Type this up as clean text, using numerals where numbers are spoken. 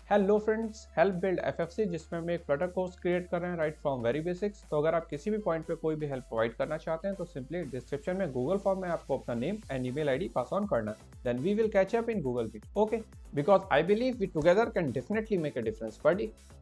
Hello friends, help build FFC, जिसमें हम एक फ्लटर कोर्स क्रिएट कर रहे हैं राइट फ्रॉम वेरी बेसिक्स। तो अगर आप किसी भी पॉइंट पे कोई भी हेल्प प्रोवाइड करना चाहते हैं तो सिंपली डिस्क्रिप्शन में गूगल फॉर्म में आपको अपना name and email ID pass on करना है। Then we will catch up in Google Meet, okay? Because I believe we together can definitely make a difference, buddy.